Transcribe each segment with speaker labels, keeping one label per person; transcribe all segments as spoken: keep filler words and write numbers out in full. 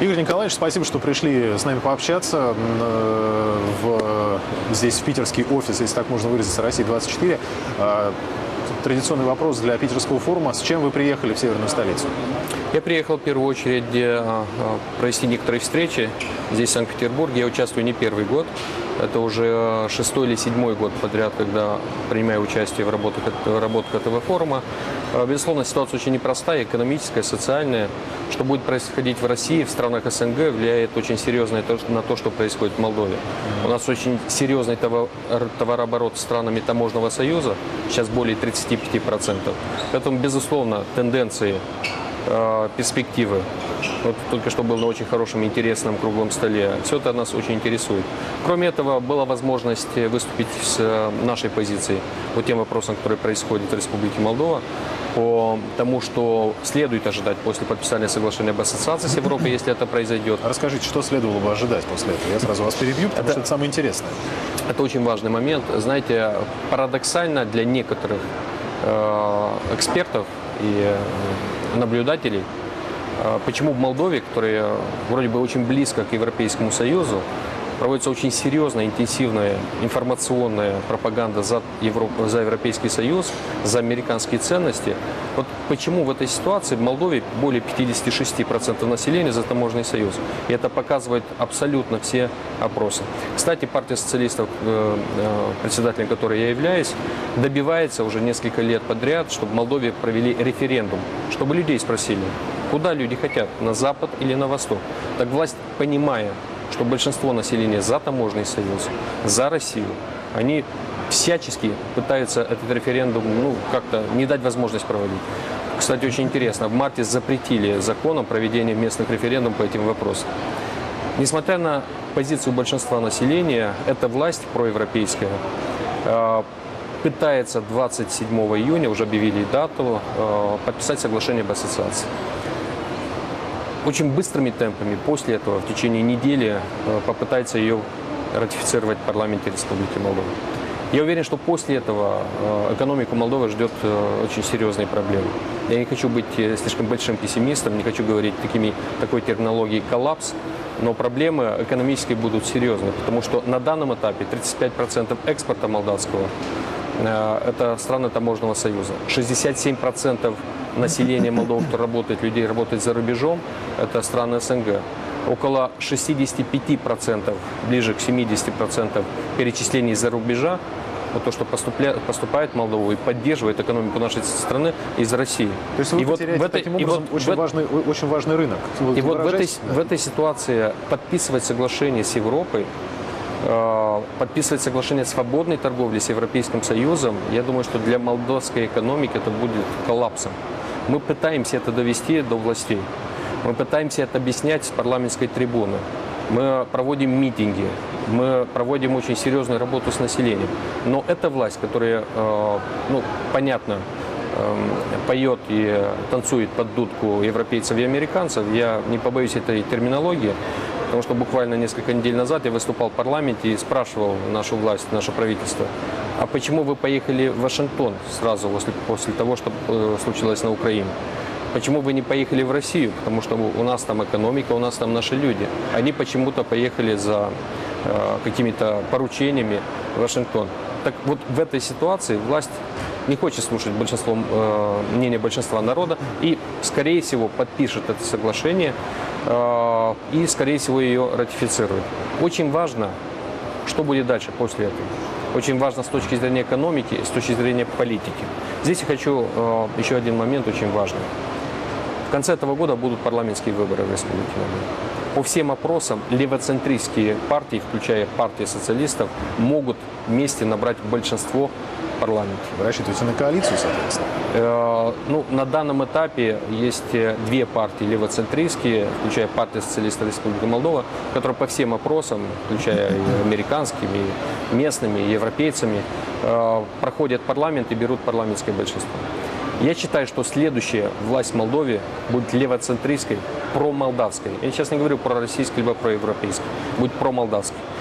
Speaker 1: Игорь Николаевич, спасибо, что пришли с нами пообщаться в, здесь в питерский офис, если так можно выразиться, России двадцать четыре. Традиционный вопрос для питерского форума. С чем вы приехали в северную столицу?
Speaker 2: Я приехал в первую очередь провести некоторые встречи здесь, в Санкт-Петербурге. Я участвую не первый год. Это уже шестой или седьмой год подряд, когда принимаю участие в работах, в работах этого форума. Безусловно, ситуация очень непростая, экономическая, социальная. Что будет происходить в России, в странах СНГ, влияет очень серьезно на то, что происходит в Молдове. У нас очень серьезный товарооборот с странами Таможенного союза, сейчас более тридцати пяти процентов. Поэтому, безусловно, тенденции, перспективы. Вот только что был на очень хорошем и интересном круглом столе. Все это нас очень интересует. Кроме этого, была возможность выступить с нашей позицией по тем вопросам, которые происходят в Республике Молдова, по тому, что следует ожидать после подписания соглашения об ассоциации с Европой, если это произойдет.
Speaker 1: Расскажите, что следовало бы ожидать после этого? Я сразу вас перебью, потому это, что это самое интересное.
Speaker 2: Это очень важный момент. Знаете, парадоксально для некоторых э, экспертов и наблюдателей, почему в Молдове, которая вроде бы очень близко к Европейскому Союзу, проводится очень серьезная, интенсивная информационная пропаганда за, Европу, за Европейский Союз, за американские ценности. Вот почему в этой ситуации в Молдове более пятидесяти шести процентов населения за таможенный союз. И это показывает абсолютно все опросы. Кстати, партия социалистов, председателем которой я являюсь, добивается уже несколько лет подряд, чтобы в Молдове провели референдум, чтобы людей спросили, куда люди хотят, на запад или на восток. Так власть, понимая, что большинство населения за таможенный союз, за Россию, они всячески пытаются этот референдум ну, как-то не дать возможность проводить. Кстати, очень интересно, в марте запретили законом проведение местных референдумов по этим вопросам. Несмотря на позицию большинства населения, эта власть проевропейская пытается двадцать седьмого июня, уже объявили дату, подписать соглашение об ассоциации. Очень быстрыми темпами после этого, в течение недели, попытается ее ратифицировать в парламенте Республики Молдова. Я уверен, что после этого экономику Молдовы ждет очень серьезные проблемы. Я не хочу быть слишком большим пессимистом, не хочу говорить такими, такой терминологией коллапс, но проблемы экономические будут серьезные, потому что на данном этапе тридцать пять процентов экспорта молдавского – это страны Таможенного союза, шестьдесят семь процентов населения Молдовы, кто работает, людей работает за рубежом, это страны СНГ. Около шестидесяти пяти процентов, ближе к семидесяти процентам перечислений из-за рубежа, вот то, что поступля, поступает в Молдову и поддерживает экономику нашей страны из России.
Speaker 1: То есть вы
Speaker 2: и
Speaker 1: потеряете вот, таким образом вот, очень, в, важный, очень важный рынок.
Speaker 2: И вот в этой, да? в этой ситуации подписывать соглашение с Европой, подписывать соглашение о свободной торговле с Европейским Союзом, я думаю, что для молдавской экономики это будет коллапсом. Мы пытаемся это довести до властей. Мы пытаемся это объяснять с парламентской трибуны. Мы проводим митинги, мы проводим очень серьезную работу с населением. Но эта власть, которая, ну, понятно, поет и танцует под дудку европейцев и американцев, я не побоюсь этой терминологии, потому что буквально несколько недель назад я выступал в парламенте и спрашивал нашу власть, наше правительство, а почему вы поехали в Вашингтон сразу после, после того, что случилось на Украине? Почему вы не поехали в Россию? Потому что у нас там экономика, у нас там наши люди. Они почему-то поехали за э, какими-то поручениями в Вашингтон. Так вот в этой ситуации власть не хочет слушать большинство, э, мнение большинства народа и, скорее всего, подпишет это соглашение э, и, скорее всего, ее ратифицирует. Очень важно, что будет дальше после этого. Очень важно с точки зрения экономики и с точки зрения политики. Здесь я хочу э, еще один момент очень важный. В конце этого года будут парламентские выборы в Республике Молдова. По всем опросам левоцентристские партии, включая партии социалистов, могут вместе набрать большинство в парламенте.
Speaker 1: Вы рассчитываете на коалицию, соответственно?
Speaker 2: Э, ну, на данном этапе есть две партии левоцентристские, включая партию социалистов Республики Молдова, которые по всем опросам, включая и американскими, и местными, и европейцами, э, проходят парламент и берут парламентское большинство. Я считаю, что следующая власть в Молдове будет левоцентристской, промолдавской. Я сейчас не говорю про российской либо про европейской, будет промолдавской.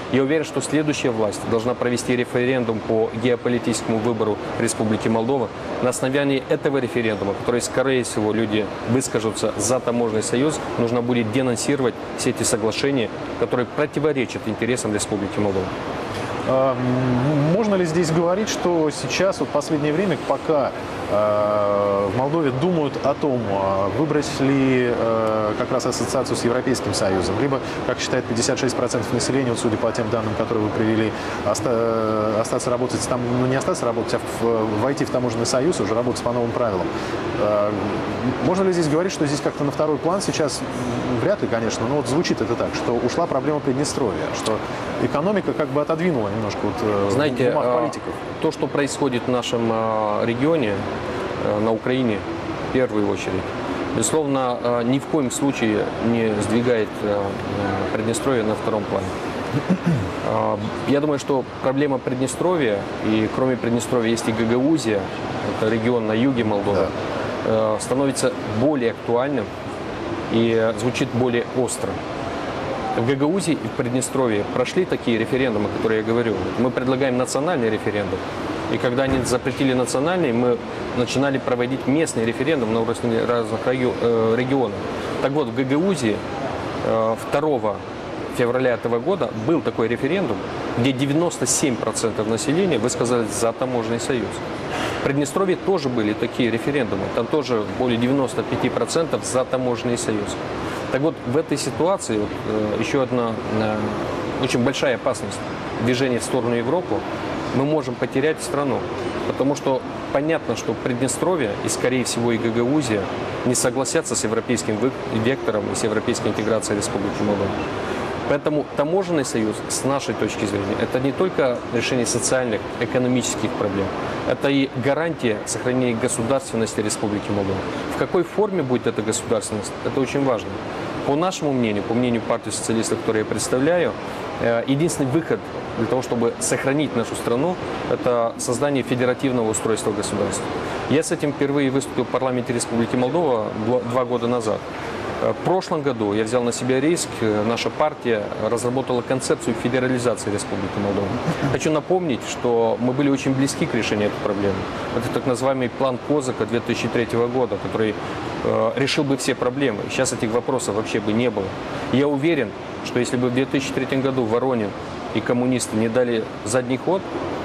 Speaker 2: Я уверен, что следующая власть должна провести референдум по геополитическому выбору Республики Молдова. На основании этого референдума, который, скорее всего, люди выскажутся за таможенный союз, нужно будет денонсировать все эти соглашения, которые противоречат интересам Республики Молдова.
Speaker 1: Можно ли здесь говорить, что сейчас, вот в последнее время, пока э, в Молдове думают о том, выбрать ли э, как раз ассоциацию с Европейским Союзом, либо, как считает пятьдесят шесть процентов населения, вот, судя по тем данным, которые вы привели, оста остаться работать там, ну не остаться работать, а в, войти в таможенный союз, уже работать по новым правилам. Э, можно ли здесь говорить, что здесь как-то на второй план сейчас, вряд ли, конечно, но вот звучит это так, что ушла проблема Приднестровья, что экономика как бы отодвинула немножко вот,
Speaker 2: знаете,
Speaker 1: в умах политиков.
Speaker 2: То, что происходит в нашем регионе, на Украине, в первую очередь, безусловно, ни в коем случае не сдвигает Приднестровье на втором плане. Я думаю, что проблема Приднестровья, и кроме Приднестровья есть и Гагаузия, это регион на юге Молдовы, да, становится более актуальным и звучит более остро. В Гагаузии и в Приднестровье прошли такие референдумы, которые я говорю. Мы предлагаем национальный референдум. И когда они запретили национальный, мы начинали проводить местный референдум на уровне разных регионов. Так вот, в Гагаузии второго февраля этого года был такой референдум, где девяносто семь процентов населения высказались за таможенный союз. В Приднестровье тоже были такие референдумы. Там тоже более девяноста пяти процентов за таможенный союз. Так вот, в этой ситуации вот, э, еще одна э, очень большая опасность движения в сторону Европы. Мы можем потерять страну, потому что понятно, что Приднестровье и, скорее всего, и Гагаузия не согласятся с европейским вектором и с европейской интеграцией Республики Молдова. Поэтому таможенный союз, с нашей точки зрения, это не только решение социальных, экономических проблем, это и гарантия сохранения государственности Республики Молдова. В какой форме будет эта государственность, это очень важно. По нашему мнению, по мнению партии социалистов, которую я представляю, единственный выход для того, чтобы сохранить нашу страну, это создание федеративного устройства государства. Я с этим впервые выступил в парламенте Республики Молдова два года назад. В прошлом году я взял на себя риск, наша партия разработала концепцию федерализации Республики Молдова. Хочу напомнить, что мы были очень близки к решению этой проблемы. Это так называемый план Козака две тысячи третьего года, который э, решил бы все проблемы. Сейчас этих вопросов вообще бы не было. Я уверен, что если бы в две тысячи третьем году Воронин и коммунисты не дали задний ход,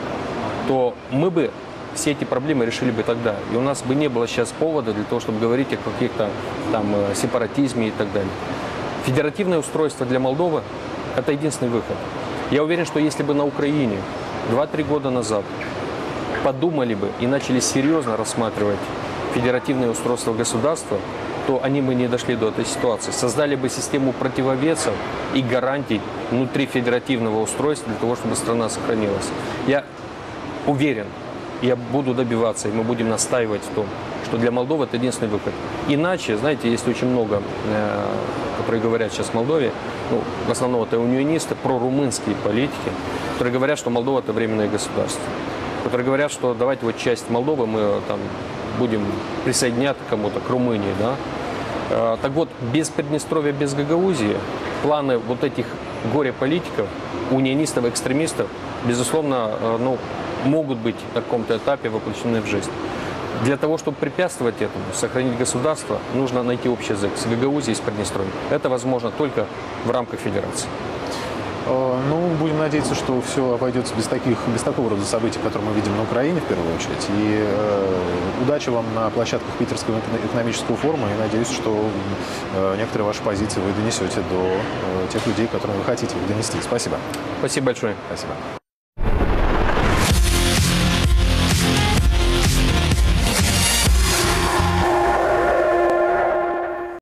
Speaker 2: то мы бы все эти проблемы решили бы тогда. И у нас бы не было сейчас повода для того, чтобы говорить о каких-то там сепаратизме и так далее. Федеративное устройство для Молдовы – это единственный выход. Я уверен, что если бы на Украине два-три года назад подумали бы и начали серьезно рассматривать федеративное устройство государства, то они бы не дошли до этой ситуации. Создали бы систему противовесов и гарантий внутри федеративного устройства для того, чтобы страна сохранилась. Я уверен, я буду добиваться, и мы будем настаивать в том, что для Молдовы это единственный выход. Иначе, знаете, есть очень много, э, которые говорят сейчас в Молдове, ну, в основном это унионисты, прорумынские политики, которые говорят, что Молдова это временное государство. Которые говорят, что давайте вот часть Молдовы мы там будем присоединять к кому-то, к Румынии, да. Э, так вот, без Приднестровья, без Гагаузии, планы вот этих горе-политиков, унионистов, экстремистов, безусловно, э, ну, могут быть на каком-то этапе воплощены в жизнь. Для того, чтобы препятствовать этому, сохранить государство, нужно найти общий язык с Гагаузией и с Приднестровьем. Это возможно только в рамках федерации.
Speaker 1: Ну, будем надеяться, что все обойдется без таких, без такого рода событий, которые мы видим на Украине в первую очередь. И э, удачи вам на площадках Питерского экономического форума. И надеюсь, что э, некоторые ваши позиции вы донесете до э, тех людей, которым вы хотите их донести. Спасибо.
Speaker 2: Спасибо большое.
Speaker 1: Спасибо.